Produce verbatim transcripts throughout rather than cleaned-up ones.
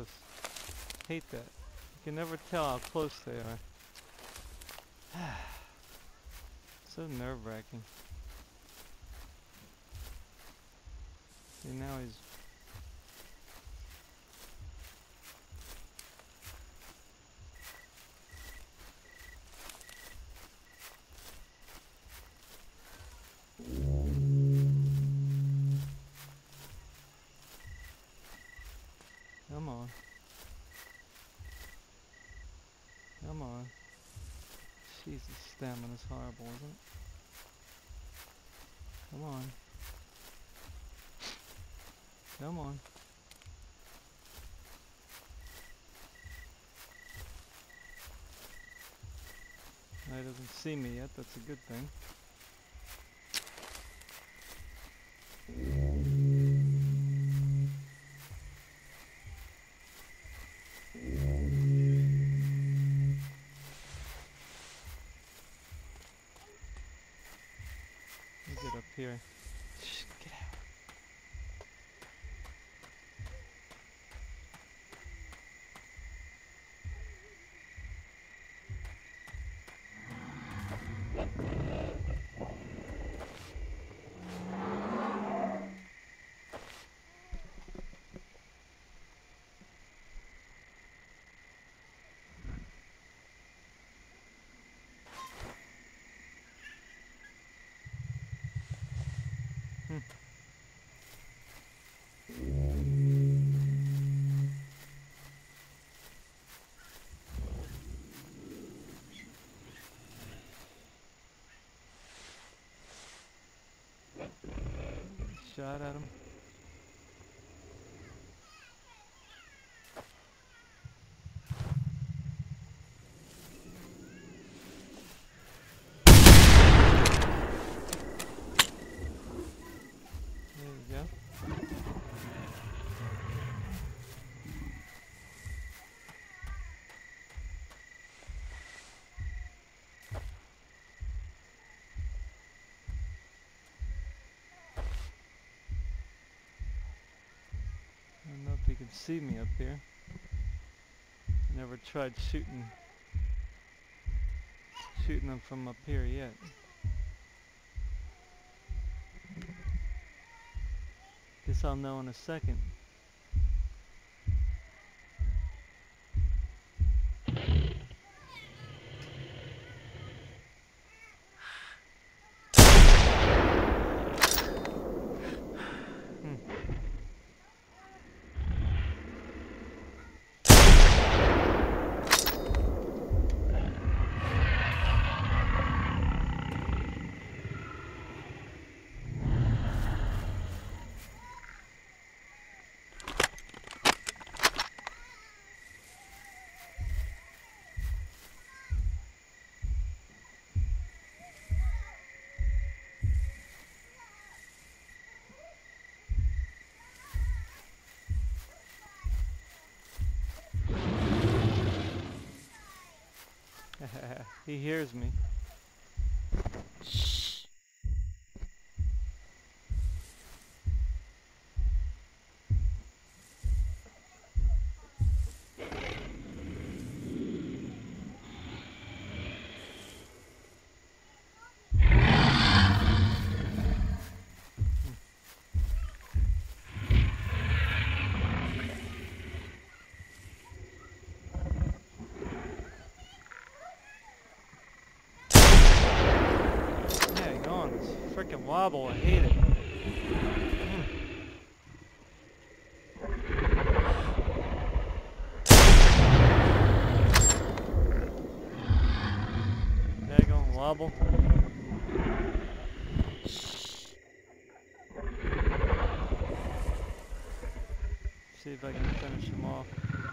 close. Hate that. You can never tell how close they are. So nerve-wracking. See, now he's... Come on. Come on. Jesus, stamina's horrible, isn't it? Come on. Come on. He doesn't see me yet, that's a good thing. Get up here. Shh, get out. Hmm. Shot at him. There you go. I don't know if you can see me up here. Never tried shooting shooting them from up here yet. Guess I'll know in a second. He hears me. Shh. Freaking wobble, I hate it. Mm. Daggone wobble. See if I can finish him off.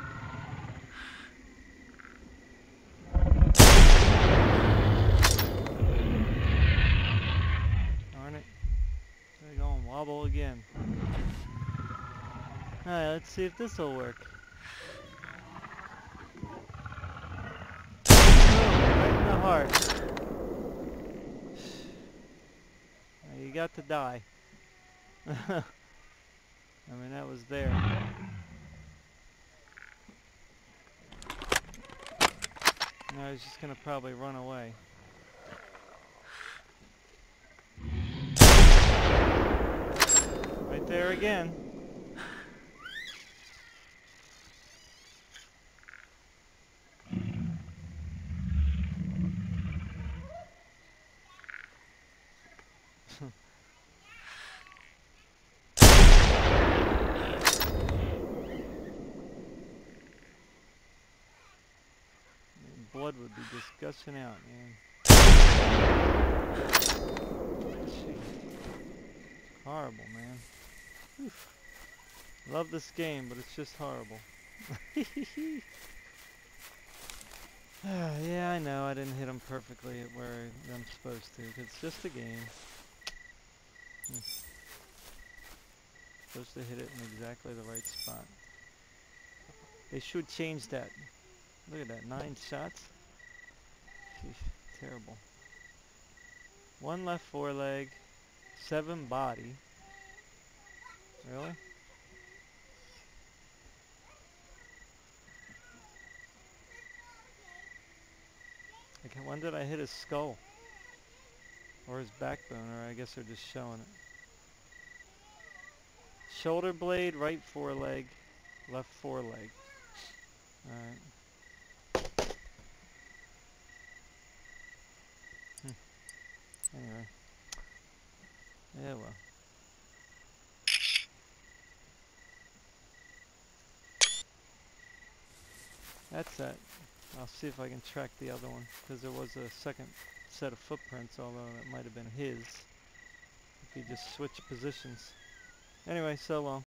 Wobble again. Alright, let's see if this will work. Oh, right in the heart. Now you got to die. I mean, that was there. Now he's just gonna probably run away. Right there again. Blood would be just gushing out, man. Gee. Horrible, man. Oof. Love this game, but it's just horrible. Yeah, I know I didn't hit him perfectly at where I'm supposed to. It's just a game. Hmm. Supposed to hit it in exactly the right spot. They should change that. Look at that, nine shots. Sheesh, terrible. One left foreleg, seven body. Really? Okay, when did I hit his skull? Or his backbone, or I guess they're just showing it. Shoulder blade, right foreleg, left foreleg. Alright. Hmm. Anyway. Yeah, well. That's that. I'll see if I can track the other one, because there was a second set of footprints, although it might have been his, if he just switched positions. Anyway, so long.